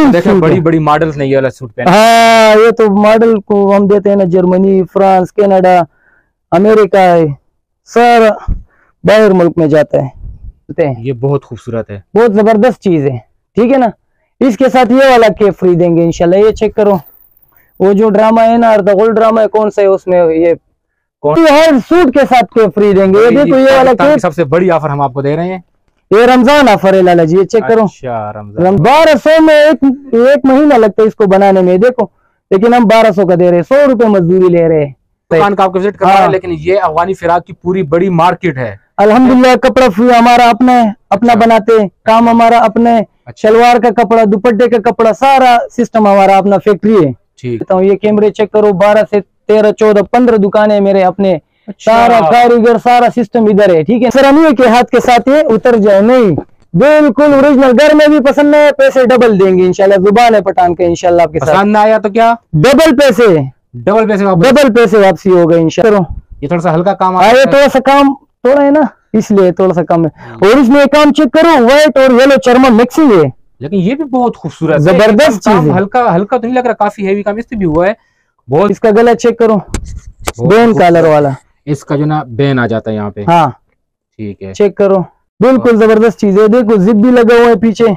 देखो बड़ी बड़ी मॉडल्स नहीं, ये वाला सूट पहना। हाँ, ये तो मॉडल को हम देते हैं ना, जर्मनी, फ्रांस, कनाडा, अमेरिका है, सारा बाहर मुल्क में जाता है। ये बहुत खूबसूरत है, बहुत जबरदस्त चीज है, ठीक है ना। इसके साथ ये वाला केप फ्री देंगे इंशाल्लाह। ये चेक करो, वो जो ड्रामा है ना, अर्ध गोल्ड ड्रामा है, कौन सा है उसमें, ये हर सूट के साथ केप फ्री देंगे। ये देखो, ये वाला केप सबसे बड़ी ऑफर हम आपको दे रहे हैं, ये रमजान ऑफर है लाला जी। ये चेक करो, अच्छा, रमजान 1200 में एक महीना लगता है इसको बनाने में, देखो, लेकिन हम 1200 का दे रहे हैं, 100 रुपए मजदूरी ले रहे हैं। दुकान का आपको विजिट करना है, लेकिन ये अफगानी फिराक की पूरी बड़ी मार्केट है। अल्हम्दुलिल्लाह, कपड़ा हमारा अपना है, अपना बनाते हैं, काम हमारा अपना है। शलवार का कपड़ा, दुपट्टे का कपड़ा, सारा सिस्टम हमारा अपना, फैक्ट्री है। ठीक, ये कैमरे चेक करो, 12 से 13, 14, 15 दुकानें मेरे अपने। अच्छा। सारा कारीगर, सारा सिस्टम इधर है, ठीक है। सर नहीं है कि हाथ के साथ ये उतर जाए, नहीं, बिल्कुल ओरिजिनल। घर में भी पसंद है, पैसे डबल देंगे इंशाल्लाह। जुबान है पठान के, इंशाल्लाह आपके साथ। पसंद ना आया तो क्या, डबल पैसे वापसी हो गए इंशाल्लाह। ये थोड़ा सा हल्का काम आया, थोड़ा सा काम थोड़ा है ना, इसलिए थोड़ा सा कम है। और इसमें काम चेक करो, व्हाइट और येलो चर्मन मिक्सिंग है, लेकिन ये भी बहुत खूबसूरत, जबरदस्त चीज है। हल्का हल्का तो नहीं लग रहा, काफी हेवी काम इससे भी हुआ है बहुत। इसका गला चेक करो, बेन कलर वाला, इसका जो ना बेन आ जाता है यहाँ पे। हाँ, ठीक है, चेक करो, बिल्कुल जबरदस्त चीज है। देखो, जिप भी लगा हुआ है पीछे,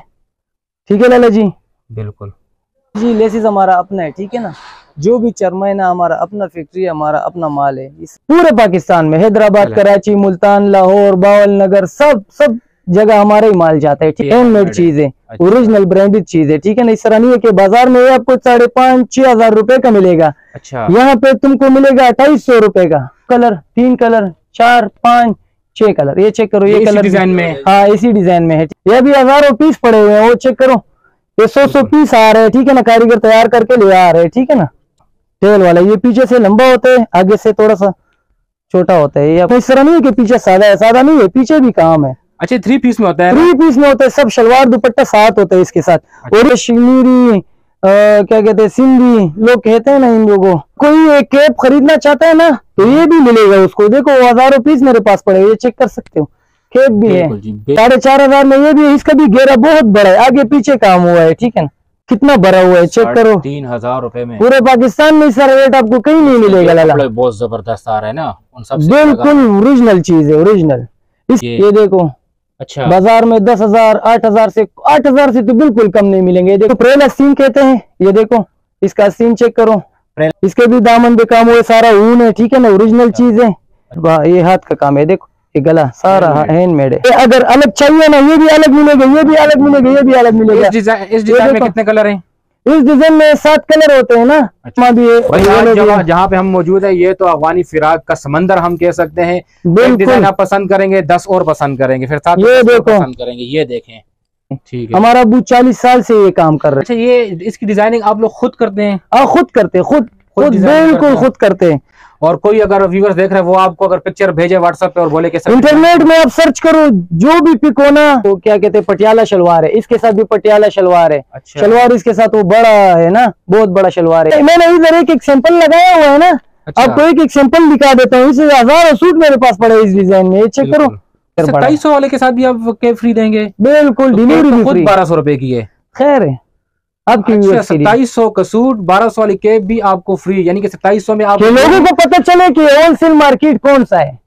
ठीक है लाला जी। बिल्कुल जी, लेसिस हमारा अपना है, ठीक है ना। जो भी चर्मा है ना, हमारा अपना फैक्ट्री है, हमारा अपना माल है। इस पूरे पाकिस्तान में, हैदराबाद, कराची, मुल्तान, लाहौर, बावल नगर, सब जगह हमारा ही माल जाता है, ठीक है। हैंडमेड चीज है, ओरिजिनल ब्रांडेड चीज है, ठीक है ना। इस तरह नहीं है कि बाजार में आपको 5,500-6 हजार रुपए का मिलेगा। अच्छा, यहाँ पे तुमको मिलेगा 250 रुपए का। Colour 3 colour, 4, 5, 6 colour. ये चेक करो, ये कलर डिजाइन में, हाँ, इसी डिजाइन में है। ये भी हजारों पीस पड़े हुए हैं, वो चेक करो, ये 100 पीस आ रहे हैं, ठीक है ना। कारीगर तैयार करके ले आ रहे हैं, ठीक है ना। टेल वाला ये पीछे से लंबा होता है, आगे से थोड़ा सा छोटा होता है। ये इस तरह नहीं है कि पीछे सादा है, सादा नहीं है, पीछे भी काम है। अच्छा, 3 पीस में होता है, 3 पीस में होता है, सब शलवार दुपट्टा साथ होता है इसके साथ। अच्छा। और ये कश्मीरी क्या कहते हैं, सिंधी लोग कहते हैं ना इन लोगों। कोई एक कैप खरीदना चाहता है ना, तो ये भी मिलेगा उसको। देखो, हजारों पीस मेरे पास पड़े, ये चेक कर सकते हो। कैप भी है 4,500 में, ये भी है। इसका भी घेरा बहुत बड़ा है, आगे पीछे काम हुआ है, ठीक है ना। कितना भरा हुआ है, चेक करो। 3,000 रुपए में पूरे पाकिस्तान में सारा रेट आपको कहीं नहीं मिलेगा लाला। बहुत जबरदस्त आ रहा है ना, उन सब बिल्कुल ओरिजिनल चीज है, ओरिजिनल। ये देखो, अच्छा, बाजार में 10,000, 8,000 से तो बिल्कुल कम नहीं मिलेंगे। देखो, प्रेल आस्तीन कहते हैं, ये देखो, इसका आस्तीन चेक करो। इसके भी दामन पे काम हुआ, सारा ऊन है, ठीक है ना, ओरिजिनल चीज है। ये हाथ का काम है, देखो, ये गला सारा हैंडमेड है। अगर अलग चाहिए ना, ये भी अलग मिलेगा, ये भी अलग मिलेगा, ये भी अलग मिलेगा। इस डिजाइन में कितने कलर हैं? इस डिजाइन में 7 कलर होते हैं ना। अच्छा। भी जहाँ पे हम मौजूद है, ये तो अफगानी फिराक का समंदर हम कह सकते हैं। एक डिजाइन आप पसंद करेंगे, 10 और पसंद करेंगे, फिर 7 ये देखो पसंद करेंगे। ये देखें, ठीक है। हमारा अबू 40 साल से ये काम कर रहे हैं। अच्छा, ये इसकी डिजाइनिंग आप लोग खुद करते हैं? खुद करते हैं, खुद बिल्कुल खुद करते हैं। और कोई अगर व्यूअर्स देख रहे हैं, वो आपको अगर पिक्चर भेजे व्हाट्सएप पे और बोले कि इंटरनेट में आप सर्च करो, जो भी पिक हो ना, वो क्या कहते हैं, पटियाला शलवार है, इसके साथ भी पटियाला शलवार है। अच्छा। शलवार इसके साथ वो बड़ा है ना, बहुत बड़ा शलवार है। मैंने इधर एक सैंपल लगाया हुआ है ना। अच्छा। आपको एक सैंपल दिखा देता हूँ। इससे हजारों सूट मेरे पास पड़े इस डिजाइन में, ये चेक करो। 2700 वाले के साथ भी आप कैप फ्री देंगे? बिल्कुल, डिलीवरी भी फ्री। 1200 रुपए की है, खैर है आपकी। 2700 का सूट, 1200 वाली कैप भी आपको फ्री, यानी कि 2700 में आप लोगों को पता चले कि होलसेल मार्केट कौन सा है,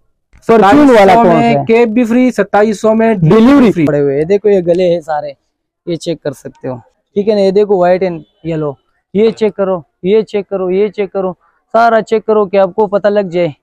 वाला कौन है। कैप भी फ्री, 2700 में डिलीवरी फ्री पड़े हुए। देखो, ये गले हैं सारे, ये चेक कर सकते हो, ठीक है ना। ये देखो, व्हाइट एंड येलो, ये चेक करो, ये चेक करो, ये चेक करो, सारा चेक करो कि आपको पता लग जाए।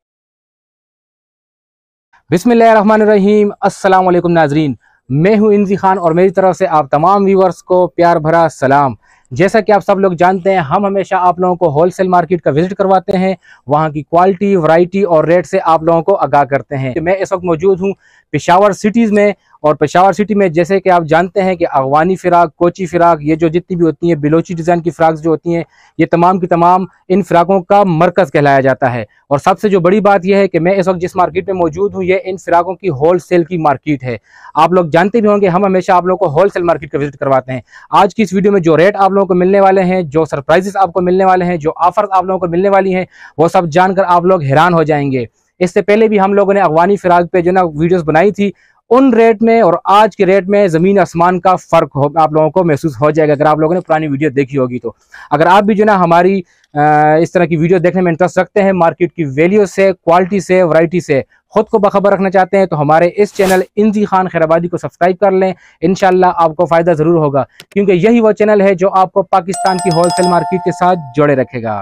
बिस्मिल्लाहिर्रहमानिर्रहीम। अस्सलाम वालेकुम नाजरीन, मैं हूं इंजी खान और मेरी तरफ से आप तमाम व्यूवर्स को प्यार भरा सलाम। जैसा कि आप सब लोग जानते हैं, हम हमेशा आप लोगों को होलसेल मार्केट का विजिट करवाते हैं, वहां की क्वालिटी, वैरायटी और रेट से आप लोगों को आगाह करते हैं। मैं इस वक्त मौजूद हूं पेशावर सिटीज़ में, और पेशावर सिटी में जैसे कि आप जानते हैं कि अफगानी फ़िराक, कोची फ़िराक, ये जो जितनी भी होती हैं, बिलोची डिज़ाइन की फ़्राक जो होती हैं, ये तमाम की तमाम इन फ़िराकों का मरकज़ कहलाया जाता है। और सबसे जो बड़ी बात यह है कि मैं इस वक्त जिस मार्केट में मौजूद हूँ, ये इन फ़िराकों की होल सेल की मार्केट है। आप लोग जानते भी होंगे, हम हमेशा आप लोगों को होल सेल मार्केट का विजिट करवाते हैं। आज की इस वीडियो में जो रेट आप लोगों को मिलने वाले हैं, जो सरप्राइजेस आपको मिलने वाले हैं, जो ऑफर्स आप लोगों को मिलने वाली हैं, वो सब जानकर आप लोग हैरान हो जाएंगे। इससे पहले भी हम लोगों ने अफगानी फ़िराक पे जो ना वीडियोस बनाई थी, उन रेट में और आज के रेट में जमीन आसमान का फर्क आप लोगों को महसूस हो जाएगा अगर आप लोगों ने पुरानी वीडियो देखी होगी तो। अगर आप भी जो ना हमारी इस तरह की वीडियो देखने में इंटरेस्ट रखते हैं, मार्केट की वैल्यू से, क्वालिटी से, वैरायटी से खुद को बाखबर रखना चाहते हैं, तो हमारे इस चैनल इंजी खान खैराबादी को सब्सक्राइब कर लें। इंशाल्लाह आपको फायदा जरूर होगा, क्योंकि यही वो चैनल है जो आपको पाकिस्तान की होलसेल मार्केट के साथ जोड़े रखेगा।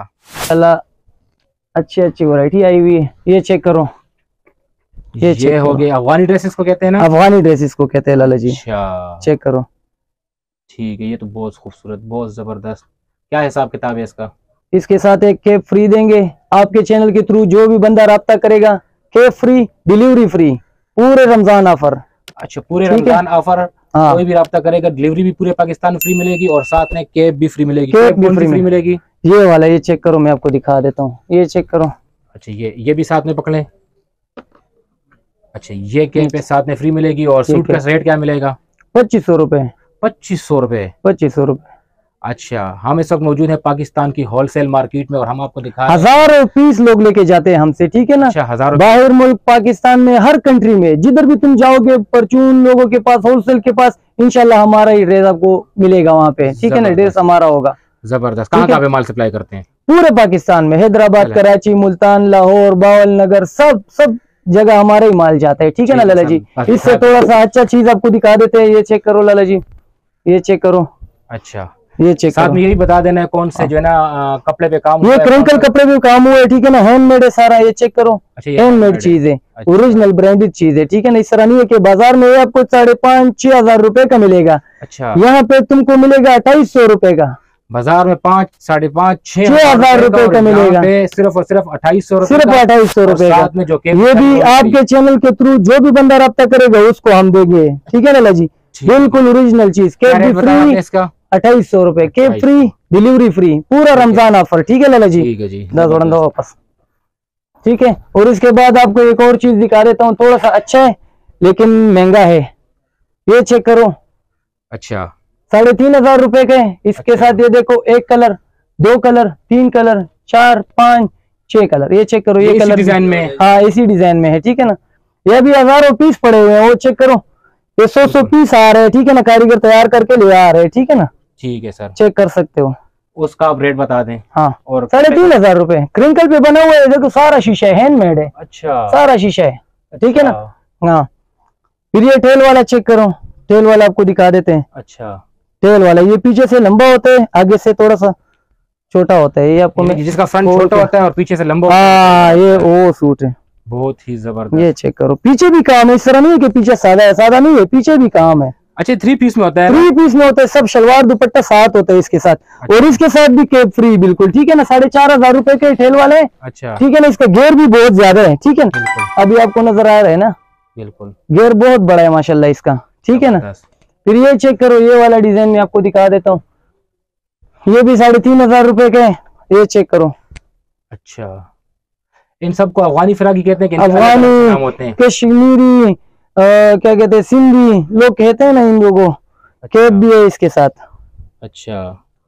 अच्छी अच्छी वैरायटी आई हुई है, ये चेक करो। ये हो गए अफगानी ड्रेसेस को कहते हैं ना, अफगानी ड्रेसेस को कहते हैं लाला जी। अच्छा, चेक करो। ठीक है, ये तो बहुत खूबसूरत, बहुत जबरदस्त। क्या हिसाब किताब है इसका? इसके साथ एक कैप फ्री देंगे आपके चैनल के थ्रू। जो भी बंदा राब्ता करेगा, कैप फ्री, डिलीवरी फ्री, पूरे रमजान ऑफर। अच्छा, पूरे रमजान ऑफर। हाँ। कोई भी राब्ता करेगा, डिलीवरी भी पूरे पाकिस्तान में फ्री मिलेगी और साथ में कैप भी फ्री मिलेगी। कैप भी फ्री मिलेगी। ये वाला, ये चेक करो, मैं आपको दिखा देता हूँ, ये चेक करो। अच्छा, ये भी साथ में पकड़े। अच्छा, ये कैप साथ में फ्री मिलेगी। और सूट का रेट क्या मिलेगा? 2500 रुपए। 2500 रुपए। 2500 रुपए। अच्छा, हम इस वक्त मौजूद है पाकिस्तान की होलसेल मार्केट में और हम आपको दिखा हजारों पीस लोग लेके जाते हैं हमसे, ठीक है ना। अच्छा, हजारों बाहर मुल्क, पाकिस्तान में, हर कंट्री में जिधर भी तुम जाओगे, परचून लोगों के पास, होलसेल के पास, इंशाल्लाह हमारा ही ड्रेस आपको मिलेगा वहाँ पे, ठीक है ना। ड्रेस हमारा होगा। जबरदस्त। कहाँ पे माल सप्लाई करते हैं? पूरे पाकिस्तान में, हैदराबाद, कराची, मुल्तान, लाहौर, बावल नगर, सब जगह हमारा ही माल जाता है, ठीक है ना लाला जी। इससे थोड़ा सा अच्छा चीज आपको दिखा देते हैं। ये चेक करो लाला जी, ये चेक करो। अच्छा, ये चेक साथ में यही बता देना है कौन से जो है ना कपड़े पे काम, ये क्रिंकल कपड़े पे काम हुआ है, ठीक है ना। हैंडमेड है सारा, ये चेक करो। हैंडमेड चीज है, ओरिजिनल ब्रांडेड चीज है, ठीक है ना। इस तरह नहीं है कि बाजार में आपको 5,500-6,000 रुपए का मिलेगा। अच्छा, यहाँ पे तुमको मिलेगा 2,800 रुपए का। बाजार में 5, 5,500-6,000 रुपए का मिलेगा। सिर्फ और सिर्फ 2,800 रुपए, सिर्फ 2,800 रुपए का। में जो ये भी आपके चैनल के थ्रू जो भी बंदा राब्ता करेगा उसको हम देंगे, ठीक है ना लाला जी। बिल्कुल ओरिजिनल चीज। कैप भी फ्री, इसका 2,800 रुपए। कैप फ्री, डिलीवरी फ्री, पूरा रमजान ऑफर, ठीक है लाला जी। ठीक है जी, 10 वापस, ठीक है। और इसके बाद आपको एक और चीज दिखा देता हूँ, थोड़ा सा अच्छा है लेकिन महंगा है। ये चेक करो। अच्छा, 3,500 रुपए के। इसके साथ ये देखो, 1 कलर, 2 कलर, 3 कलर, 4, 5, 6 कलर। ये चेक करो, ये कलर डिजाइन में, हाँ इसी डिजाइन में है, ठीक है ना। ये भी हजारों पीस पड़े हुए हैं, वो चेक करो। ये 100 पीस आ रहे हैं, ठीक है ना। कारीगर तैयार करके ले आ रहे हैं, ठीक है ना। ठीक है सर, चेक कर सकते हो। उसका आप रेट बता दें। हाँ, और 3,500 रुपए। क्रिंकल पे बना हुआ है, देखो सारा शीशा है, हैंडमेड है। अच्छा, सारा शीशा है, ठीक है ना। हाँ, फिर ये टेल वाला चेक करो। टेल वाला आपको दिखा देते हैं। अच्छा, टेल वाला ये पीछे से लंबा होता है, आगे से थोड़ा सा छोटा होता है। ये आपको जिसका फ्रंट छोटा होता है और पीछे से लंबा। हाँ, ये वो सूट है, बहुत ही जबरदस्त। ये चेक करो, पीछे भी काम है। इस तरह नहीं है कि पीछे सादा है, सादा नहीं है, पीछे भी काम है। अच्छा, 3 पीस में होता है? 3 पीस में होता है, सब शलवार दुपट्टा साथ होता है इसके साथ। अच्छा। और इसके साथ भी कैप फ्री, बिल्कुल, ठीक है ना। 4,500 रुपए के टेल वाले। अच्छा, ठीक है ना। इसका घेर भी बहुत ज्यादा है, ठीक है ना। अभी आपको नजर आ रहा है ना, बिल्कुल घेर बहुत बड़ा है माशाल्लाह इसका, ठीक है ना। फिर ये चेक करो, ये वाला डिजाइन में आपको दिखा देता हूँ। ये भी 3,500 रुपए के। ये चेक करो। अच्छा, इन सबको अफगानी फिराकी कहते हैं कि अफगानी, कश्मीरी, क्या कहते हैं, सिंधी लोग कहते हैं ना इन लोगों। कैप भी है इसके साथ। अच्छा,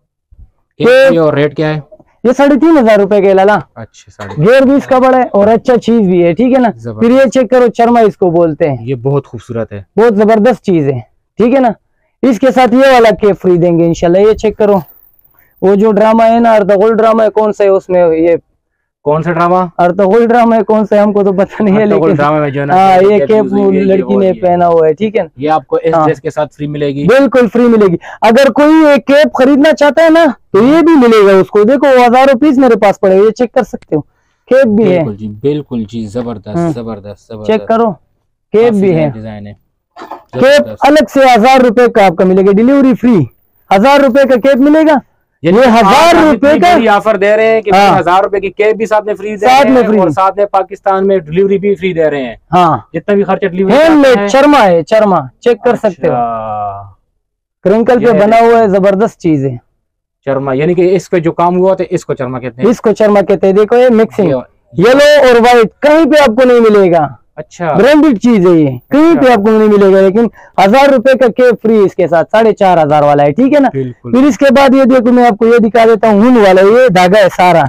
कैप और रेट क्या है? ये 3,500 रुपए के लाला। अच्छा, घेर भी इसका बड़ा है और अच्छा चीज भी है, ठीक है ना। फिर ये चेक करो, चरमा इसको बोलते हैं। ये बहुत खूबसूरत है, बहुत जबरदस्त चीज है, ठीक है ना। इसके साथ ये वाला कैप फ्री देंगे इंशाल्लाह। ये चेक करो, वो जो ड्रामा है ना, अर्तगुल ड्रामा है, कौन सा है उसमें, ये कौन सा ड्रामा? अर्तगुल ड्रामा है, कौन सा है हमको तो पता नहीं है, लेकिन ड्रामा में जो है हाँ ये कैप लड़की ने पहना हुआ है, ठीक है। ये आपको इस ड्रेस के साथ फ्री मिलेगी, बिल्कुल फ्री मिलेगी। अगर कोई एक कैप खरीदना चाहता है ना तो ये भी मिलेगा उसको। देखो हजारों पीस मेरे पास पड़े हुए, ये चेक कर सकते हो। कैप भी है, बिल्कुल जी, जबरदस्त जबरदस्त। चेक करो, कैप भी है, डिजाइन है। कैप अलग से 1,000 रुपए का आपका मिलेगा, डिलीवरी फ्री। 1,000 रुपए का कैप मिलेगा। ये 1,000 रुपए का ऑफर दे रहे हैं कि 1,000 रुपए की कैप भी साथ में फ्री दे रहे हैं और साथ में पाकिस्तान में डिलीवरी भी फ्री दे रहे हैं। हाँ, जितना भी खर्चा डिलीवरी। हैंडमेड चरमा है, चरमा चेक कर सकते हो। क्रिंकल पे बना हुआ है, जबरदस्त चीज है। चरमा यानी कि इसके जो काम हुआ था इसको चरमा कहते हैं। इसको चरमा कहते हैं। देखो ये मिक्सिंग येलो और व्हाइट कहीं पे आपको नहीं मिलेगा। अच्छा, ब्रांडेड चीज है ये, कहीं पे आपको नहीं मिलेगा। लेकिन 1,000 रुपए का कैप फ्री इसके साथ, 4,500 वाला है, ठीक है ना। फिर इसके बाद ये देखो, मैं आपको ये दिखा देता हूँ, ऊन वाला ये धागा है सारा।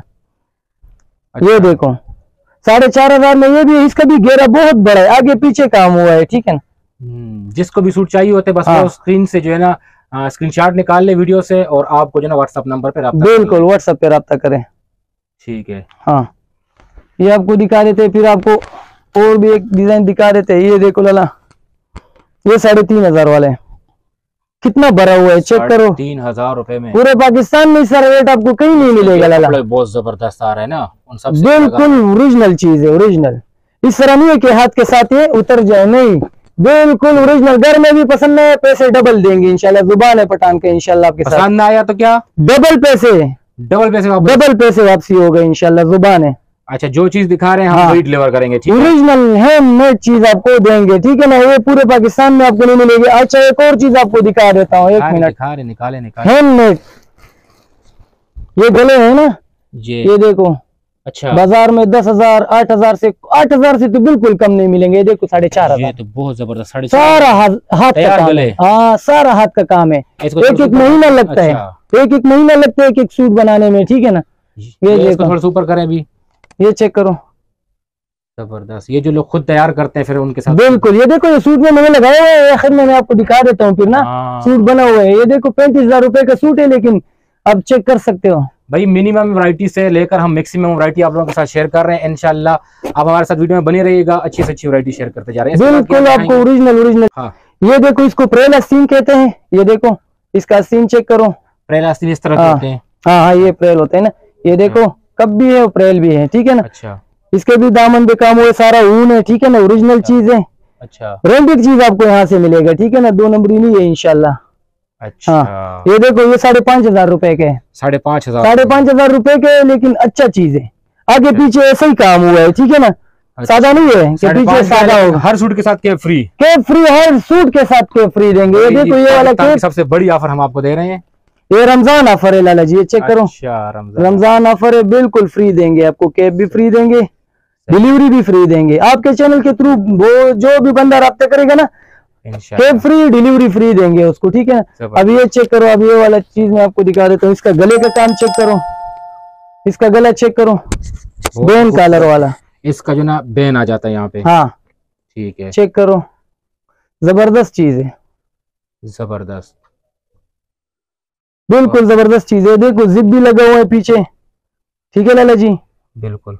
ये देखो 4,500 में ये भी, इसका भी घेरा बहुत बड़ा है, आगे पीछे काम हुआ है, ठीक है ना। जिसको भी सूट चाहिए होते बस वो स्क्रीन से जो है ना स्क्रीनशॉट निकाल ले वीडियो से और आपको जो है ना व्हाट्सएप नंबर पे रब्ता बिल्कुल व्हाट्सएप पे रब्ता करें। ठीक है। हाँ ये आपको दिखा देते हैं, फिर आपको और भी एक डिजाइन दिखा देते हैं। ये देखो लाला, ये 3,500 वाले हैं, कितना भरा हुआ है, चेक करो। 3,000 रुपए में पूरे पाकिस्तान में सर रेट आपको कहीं नहीं मिलेगा लाला। बहुत जबरदस्त आ रहा है ना उन सब से। बिल्कुल ओरिजिनल चीज है, ओरिजिनल। इस तरह नहीं है कि हाथ के साथ ये उतर जाए, नहीं, बिल्कुल ओरिजिनल। घर में भी पसंद नहीं है, पैसे डबल देंगे इंशाल्लाह। जुबान है पठान के, इंशाल्लाह आपके साथ पसंद ना आया तो क्या डबल पैसे वापसी हो गए इंशाल्लाह, जुबान है। अच्छा, जो चीज दिखा रहे हैं हम वही डिलीवर करेंगे, ठीक है? ओरिजिनल हैंडमेड चीज आपको देंगे, ठीक है ना? ये पूरे पाकिस्तान में आपको नहीं मिलेगी। अच्छा एक और चीज आपको दिखा देता हूँ, एक मिनट। निकाले हैंडमेड, ये गले है ना, ये देखो। अच्छा, बाजार में 10,000 8,000 से तो बिल्कुल कम नहीं मिलेंगे। ये देखो 4,500। ये तो बहुत जबरदस्त, सारा हाथ का काम है। हाँ सारा हाथ का काम है। एक महीना लगता है, एक महीना लगता है एक सूट बनाने में, ठीक है ना? ये देखो थोड़ा ऊपर करें अभी, ये चेक करो, जबरदस्त। ये जो लोग खुद तैयार करते हैं फिर उनके साथ बिल्कुल। ये देखो ये सूट में मैंने लगाया हुआ है, आखिर में मैं आपको दिखा देता हूँ फिर ना। सूट बना हुआ है, ये देखो 35,000 रुपए का सूट है, लेकिन आप चेक कर सकते हो भाई। मिनिमम वैरायटी से लेकर हम मैक्सिमम वैरायटी आप लोगों के साथ शेयर कर रहे हैं। इंशाल्लाह आप हमारे साथ वीडियो में बने रहिएगा, अच्छी से अच्छी वैरायटी शेयर करते जा रहे हैं। बिल्कुल आपको ओरिजिनल। हाँ। ये देखो इसको प्रेल आस्तीन कहते हैं। ये देखो इसका आस्तीन चेक करो, प्रेल आस्तीन इस तरह कहते हैं। हाँ ये प्रेल होते हैं ना। ये देखो कब भी है, प्रेल भी है, ठीक है ना? अच्छा, इसके भी दामन पे काम हुआ, सारा ऊन है, ठीक है ना? ओरिजिनल चीज है। अच्छा, ब्रांडेड चीज आपको यहाँ से मिलेगा, ठीक है ना? 2 नंबरी नहीं है इंशाल्लाह। अच्छा। हाँ ये देखो ये 5,500 रुपए के, 5,500 रुपए के, लेकिन अच्छा चीज है। आगे पीछे ऐसा ही काम हुआ है, ठीक है ना? सादा नहीं है कि पीछे सादा होगा। हर सूट के साथ कैप फ्री, हर सूट के साथ कैप फ्री देंगे। ये देखो ये वाला कैप सबसे बड़ी ऑफर हम आपको दे रहे हैं। ये रमजान ऑफर है लाला जी, ये चेक करो। अच्छा, रमजान ऑफर है, बिल्कुल फ्री देंगे आपको। कैप भी फ्री देंगे, डिलीवरी भी फ्री देंगे। आपके चैनल के थ्रू वो जो भी बंदा रब्ता करेगा ना, कैप फ्री, डिलीवरी फ्री देंगे उसको, ठीक है? अब ये चेक करो, अब ये वाला चीज मैं आपको दिखा देता हूँ। इसका गले का काम चेक करो, इसका गला चेक करो, बेन कॉलर वाला। इसका जो ना बेन आ जाता है यहाँ पे। हाँ ठीक है, चेक करो, जबरदस्त चीज है, जबरदस्त, बिल्कुल जबरदस्त चीज है। देखो जिप भी लगा हुआ है पीछे, ठीक है लाला जी? बिल्कुल।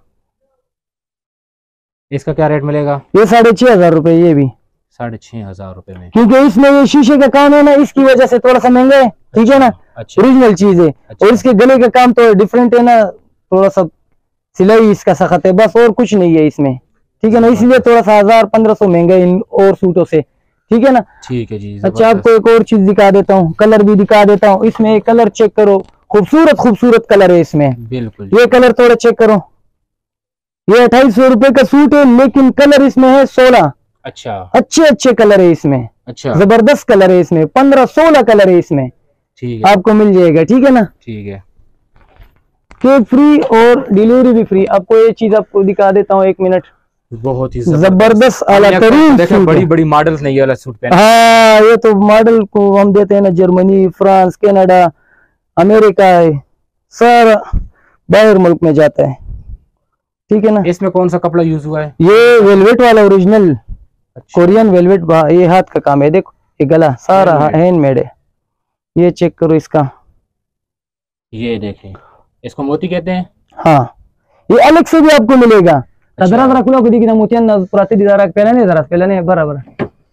इसका क्या रेट मिलेगा? ये 6,500 रुपए, ये भी 6,500 रुपए में, क्योंकि इसमें ये शीशे का काम है ना, इसकी वजह से थोड़ा सा महंगा है, ठीक है ना? ओरिजिनल चीज है। और इसके गले का काम तो डिफरेंट है ना, थोड़ा सा सिलाई इसका सख्त है, बस और कुछ नहीं है इसमें, ठीक है ना? इसलिए थोड़ा सा 1,000-1,500 महंगा है इन और सूटों से, ठीक है ना? ठीक है जी। अच्छा आपको एक और चीज दिखा देता हूँ, कलर भी दिखा देता हूँ। इसमें एक कलर चेक करो, खूबसूरत कलर है इसमें, बिल्कुल। ये कलर थोड़ा चेक करो। ये 2,800 रुपए का सूट है, लेकिन कलर इसमें है 16। अच्छा, अच्छे कलर है इसमें। अच्छा, जबरदस्त कलर है इसमें, 15-16 कलर है इसमें। ठीक है, आपको मिल जाएगा, ठीक है ना? ठीक है, कैप फ्री और डिलीवरी भी फ्री। आपको ये चीज आपको दिखा देता हूँ, 1 मिनट। बहुत ही जबरदस्त आला तरीन बड़ी मॉडल्स नहीं वाला सूट पहना। हाँ ये तो मॉडल को हम देते हैं ना, जर्मनी, फ्रांस, कनाडा, अमेरिका है, सारा बाहर मुल्क में जाता है, ठीक है ना? इसमें कौन सा कपड़ा यूज हुआ है? ये वेलवेट वाला ओरिजिनल कोरियन वेलवेट, ये हाथ का काम है। देखो ये गला सारा हैंडमेड है। ये चेक करो इसका, ये देखें, इसको मोती कहते हैं। हाँ ये अलग से भी आपको मिलेगा। जरा खुला को देखिए, मोतियां पहले बराबर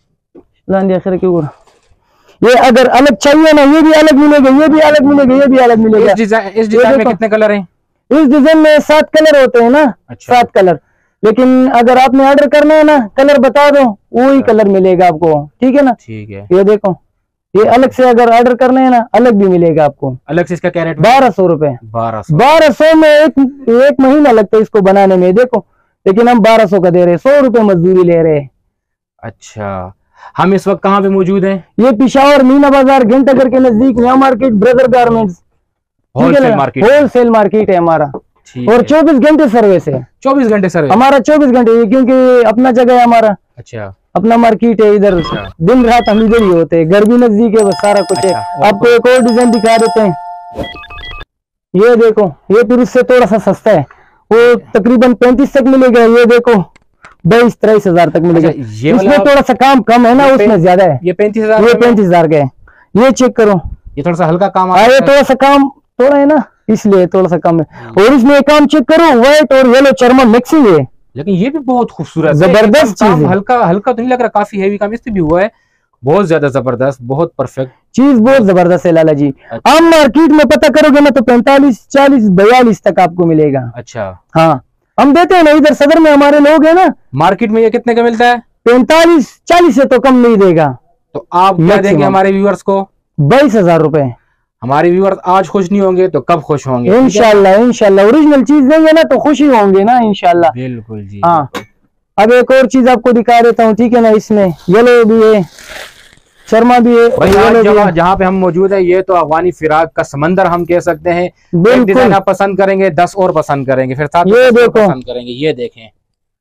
ये अगर अलग चाहिए ना, ये भी अलग मिलेगा, ये भी अलग मिलेगा, ये भी अलग मिलेगा। इस डिजाइन में कितने कलर हैं? इस डिजाइन में 7 कलर होते हैं ना। अच्छा। 7 कलर, लेकिन अगर आपने ऑर्डर करना है ना, कलर बता दो, वही कलर मिलेगा आपको, ठीक है ना? ठीक है। ये देखो, ये अलग से अगर ऑर्डर करना है ना, अलग भी मिलेगा आपको। अलग से इसका क्या रेट? 1,200 रुपए। 1200 में एक महीना लगता है इसको बनाने में, देखो, लेकिन हम 1200 का दे रहे हैं, 100 रुपए मजदूरी ले रहे हैं। अच्छा, हम इस वक्त कहाँ पे मौजूद हैं? ये पिशावर मीना बाजार घंटाघर के नजदीक नया market, brother garments, wholesale market है हमारा। और 24 घंटे सर्विस है। 24 घंटे सर्विस हमारा, 24 घंटे, क्योंकि अपना जगह है हमारा। अच्छा, अपना मार्केट है इधर। अच्छा। दिन रात हम इधर ही होते हैं, घर भी नजदीक है, बस सारा कुछ है। आपको एक और डिजाइन दिखा देते हैं, ये देखो, ये फिर उससे थोड़ा सा सस्ता है, वो तकरीबन 35 तक मिलेगा। ये देखो 22-23 हजार तक मिलेगा। ये इसमें थोड़ा सा काम कम है ना, उसमें ज्यादा है। ये 35,000, ये 35,000 का है। ये चेक करो, ये थोड़ा सा हल्का काम ये थोड़ा सा काम थोड़ा है ना, इसलिए थोड़ा सा कम है। और इसमें काम चेक करो, व्हाइट और येलो चर्मा मिक्सिंग है, लेकिन ये भी बहुत खूबसूरत, जबरदस्त चीज है। हल्का हल्का तो नहीं लग रहा, काफी हेवी काम इससे भी हुआ है, बहुत ज्यादा जबरदस्त, बहुत परफेक्ट चीज, बहुत जबरदस्त है लाला जी। आप मार्केट में पता करोगे ना तो 45, 40, 42 तक आपको मिलेगा। अच्छा, हाँ, हम देते हैं ना, इधर सदर में हमारे लोग हैं ना, मार्केट में ये कितने का मिलता है? 45, 40 से तो कम नहीं देगा। तो आप क्या देंगे हमारे व्यूअर्स को? 22,000 रुपए। हमारे व्यूअर्स आज खुश नहीं होंगे तो कब खुश होंगे? इंशाल्लाह, इंशाल्लाह ओरिजिनल चीज देंगे ना तो खुशी होंगे ना, इंशाल्लाह। बिल्कुल जी। हाँ, अब एक और चीज आपको दिखा देता हूँ, ठीक है ना। इसमें येलो भी है, शर्मा भी है। जहाँ पे हम मौजूद है, ये तो अफगानी फिराक का समंदर हम कह सकते हैं। एक डिजाइन आप पसंद करेंगे, 10 और पसंद करेंगे, फिर साथ ये देखो पसंद करेंगे। ये देखें,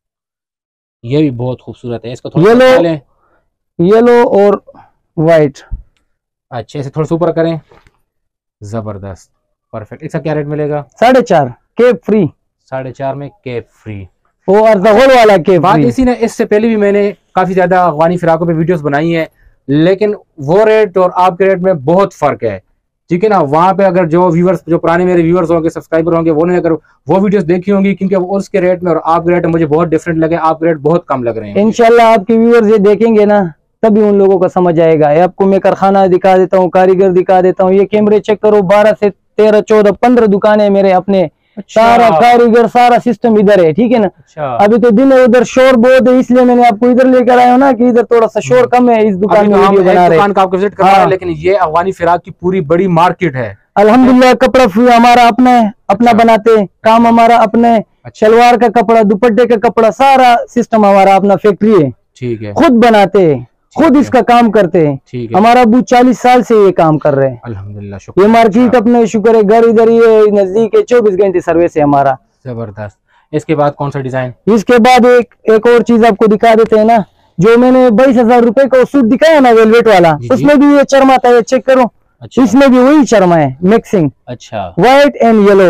ये भी बहुत खूबसूरत है। इसको थोड़ा येलो और व्हाइट अच्छे से थोड़ा सा ऊपर करें, जबरदस्त, परफेक्ट। इसका क्या रेट मिलेगा? 4.5 केप फ्री। 4.5 में केप फ्री, वो अर्धगोल वाला केप बात फ्री। इसी ने, इससे पहले भी मैंने काफी ज्यादा अफगानी फिराकों पे वीडियोस बनाई है, लेकिन वो रेट और आपके रेट में बहुत फर्क है, ठीक है ना। वहां पे अगर जो व्यूअर्स, जो पुराने मेरे व्यूअर्स होंगे, सब्सक्राइबर होंगे, वो ने अगर वो वीडियोस देखी होंगी, क्योंकि उसके रेट में और आपके रेट में मुझे बहुत डिफरेंट लगे, आपके रेट बहुत कम लग रहे हैं। इंशाल्लाह आपके व्यूअर्स ये देखेंगे ना तभी उन लोगों को समझ आएगा। आपको मैं कारखाना दिखा देता हूँ, कारीगर दिखा देता हूँ। ये कैमरे चेक करो, 12 से 13, 14, 15 दुकानें मेरे अपने। अच्छा। सारा कारीगर, सारा सिस्टम इधर है, ठीक है ना। अच्छा। अभी तो दिन है, उधर शोर बहुत है, इसलिए मैंने आपको इधर लेकर आया हूँ ना, कि इधर थोड़ा सा शोर कम है। इस दुकान में वीडियो बना रहे हैं, का आपको विजिट करना है, लेकिन ये अफगानी फिराक की पूरी बड़ी मार्केट है। अल्हम्दुलिल्लाह। कपड़ा हमारा अपना है, अपना बनाते हैं, काम हमारा अपना है। शलवार का कपड़ा, दुपट्टे का कपड़ा, सारा सिस्टम हमारा अपना फैक्ट्री है, ठीक है। खुद बनाते हैं, खुद इसका काम करते हैं, ठीक है। हमारा अबू 40 साल से ये काम कर रहे हैं। अल्हम्दुलिल्लाह, शुक्र। ये मार्केट अपने शुक्र है, घर इधर ही है, नजदीक है, 24 घंटे सर्विस है हमारा। जबरदस्त। इसके बाद कौन सा डिजाइन? इसके बाद एक और चीज आपको दिखा देते हैं ना, जो मैंने 22,000 रुपए का सूट दिखाया ना वेलवेट वाला, उसमें भी ये चरमा था, ये चेक करो। अच्छा। इसमें भी वही चरमा है, मिक्सिंग। अच्छा। व्हाइट एंड येलो,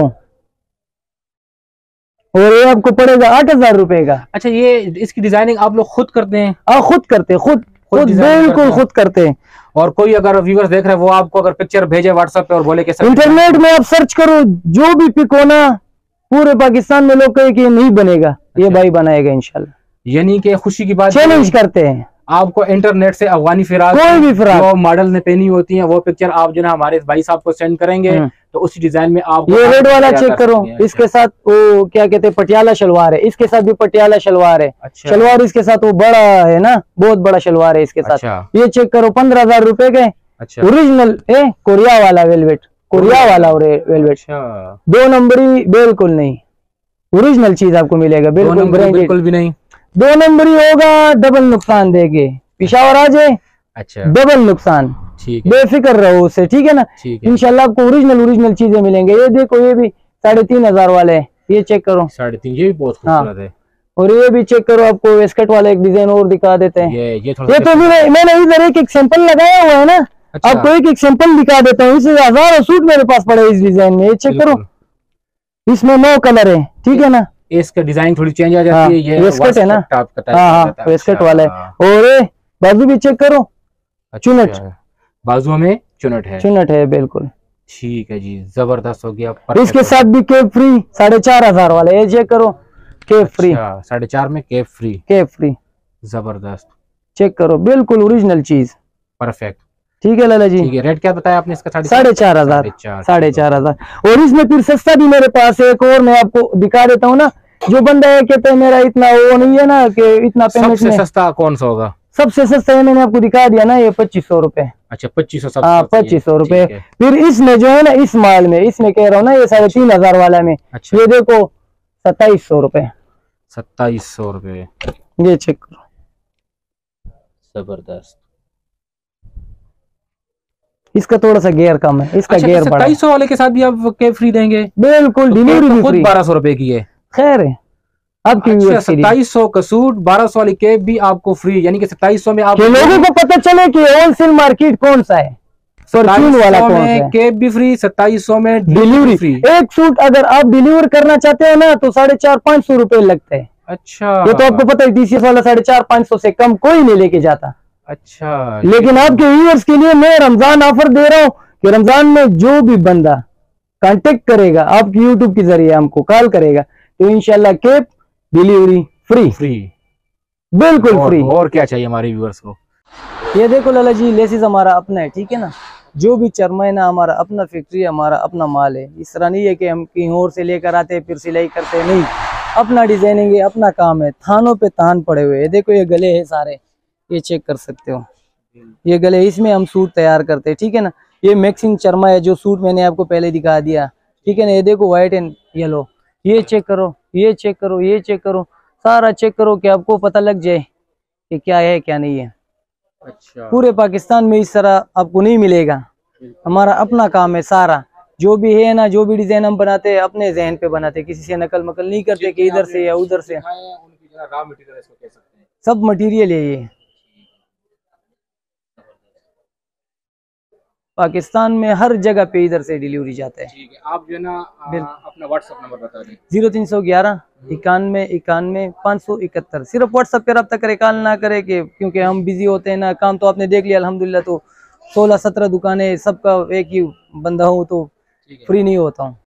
और ये आपको पड़ेगा 8,000 रुपए का। अच्छा, ये इसकी डिजाइनिंग आप लोग खुद करते हैं? खुद करते हैं, खुद बिल्कुल खुद करते हैं। और कोई अगर व्यूअर्स देख रहे हैं, वो आपको अगर पिक्चर भेजे व्हाट्सएप पे और बोले कि इंटरनेट में आप सर्च करो, जो भी पिक हो ना, पूरे पाकिस्तान में लोग कहे कि ये नहीं बनेगा, ये भाई बनाएगा इंशाल्लाह। यानी कि खुशी की बात, चैलेंज करते हैं आपको इंटरनेट से अफगानी फिराक, कोई भी फिराक जो मॉडल ने पहनी होती है, वो पिक्चर आप जो है हमारे भाई साहब को सेंड करेंगे, तो उसी डिजाइन में आप ये रेड वाला चेक करो। इसके साथ वो क्या कहते हैं, पटियाला शलवार है, इसके साथ भी पटियाला शलवार है। अच्छा। शलवार इसके साथ वो बड़ा है ना, बहुत बड़ा शलवार है इसके साथ। अच्छा। ये चेक करो, 15,000 रुपए के। अच्छा। ओरिजिनल है, कोरिया वाला वेलवेट, कोरिया वाला वेलवेट। अच्छा। 2 नंबरी बिल्कुल नहीं, ओरिजिनल चीज आपको मिलेगा, बिल्कुल बिल्कुल भी नहीं। 2 नंबरी होगा, डबल नुकसान देंगे। पिशावर आ जाए, अच्छा, डबल नुकसान, ठीक है, बेफिक्र रहो उससे, ठीक है ना। ठीक है। इंशाल्लाह आपको ओरिजिनल चीजें मिलेंगे। ये देखो, ये भी 3,500 वाले है, ये चेक करो। 3.5, ये भी बहुत खूबसूरत है। और ये भी चेक करो, आपको वेस्कट वाला एक डिजाइन और दिखा देते हैं। ये तो मैंने इधर एक सैंपल लगाया हुआ है ना। अच्छा। आपको एक सैंपल दिखा देता हूँ। इससे हजारों सूट मेरे पास पड़े इस डिजाइन में, ये चेक करो। इसमें 9 कलर है, ठीक है ना। इसका डिजाइन थोड़ी चेंज आ जाती है। ये वेस्कट है ना, हाँ, वेस्कट वाला है। और बाजू भी चेक करो, चुनट, बाजुओं में चुनट है, चुनट है, बिल्कुल ठीक है जी, जबरदस्त हो गया। इसके साथ भी केप फ्री 4,500 वाला, ये चेक करो, केप फ्री। 4.5 में केप फ्री, केप फ्री, जबरदस्त, चेक करो, बिल्कुल ओरिजिनल चीज, परफेक्ट। ठीक है लाला जी। ठीक है, रेट क्या बताया आपने इसका? 4,500, 4,500। और इसमें फिर सस्ता भी मेरे पास है, एक और मैं आपको दिखा देता हूँ ना। जो बंदा है कहते हैं मेरा इतना वो नहीं है ना, कि इतना पेमेंट सबसे सस्ता कौन सा होगा? सबसे सस्ता है, मैंने आपको दिखा दिया ना, ये 2500 रुपए। अच्छा, 2500। हाँ, 2500 रुपए। फिर इसमें जो है ना, इस माल में, इसमें कह रहा हूँ ना, ये 3,500 वाला में, अच्छा। ये देखो 2700 रुपए। 2700 रुपए, ये चेक करो, जबरदस्त। इसका थोड़ा सा गेयर कम है, इसका गेयर बड़ा। 2700 वाले के साथ भी आप केप फ्री देंगे? बिल्कुल, डिलीवरी भी फ्री। 1200 रुपए की है, खैर है आपकी। 2700 का सूट, 1200 वाली केप भी आपको फ्री, यानी कि 2700 में आप लोगों को पता चले कि होलसेल मार्केट कौन सा है, फॉर्च्यून वाला कौन सा है। केप भी फ्री, 2700 में डिलीवरी फ्री। एक सूट अगर आप डिलीवर करना चाहते हो ना, तो 450-500 रुपए लगते हैं। अच्छा, ये तो आपको पता है TCS वाला 450-500 से कम कोई नहीं लेके जाता। अच्छा, लेकिन आपके व्यूअर्स के लिए मैं रमजान ऑफर दे रहा हूँ कि रमजान में जो भी बंदा कांटेक्ट करेगा आपकी यूट्यूब के जरिए हमको कॉल करेगा तो इंशाल्लाह कैप डिलीवरी फ्री, बिल्कुल फ्री। और क्या चाहिए हमारे व्यूअर्स को? ये देखो लाला जी, लेसिस हमारा अपना है, ठीक है ना। जो भी चरमा है ना, हमारा अपना फैक्ट्री है, हमारा अपना माल है। इस तरह नहीं है कि हम कहीं और से लेकर आते फिर सिलाई करते, नहीं। अपना डिजाइनिंग है, अपना काम है। थानों पे थान पड़े हुए हैं। देखो ये गले हैं सारे, ये चेक कर सकते हो। ये गले, इसमें हम सूट तैयार करते हैं, ठीक है ना। ये मैक्सिंग चरमा है, जो सूट मैंने आपको पहले दिखा दिया, ठीक है ना। ये देखो व्हाइट एंड येलो, ये चेक करो, ये चेक करो, ये चेक करो, सारा चेक करो कि आपको पता लग जाए कि क्या है क्या नहीं है। अच्छा, पूरे पाकिस्तान में इस तरह आपको नहीं मिलेगा। हमारा अपना काम है सारा। जो भी है ना, जो भी डिजाइन हम बनाते हैं अपने जहन पे बनाते हैं, किसी से नकल मकल नहीं करते कि इधर से या उधर से। सब मटेरियल है ये। पाकिस्तान में हर जगह पे इधर से डिलीवरी जाता है। ठीक है, आप जो है ना अपना व्हाट्सएप नंबर बता दें। 0311 91 571। सिर्फ व्हाट्सएप पे रब्ता करे, कॉल ना करे कि क्योंकि हम बिजी होते हैं ना। काम तो आपने देख लिया अल्हम्दुलिल्लाह, तो 16-17 दुकानें, सबका एक ही बंदा हूँ तो फ्री नहीं होता हूँ।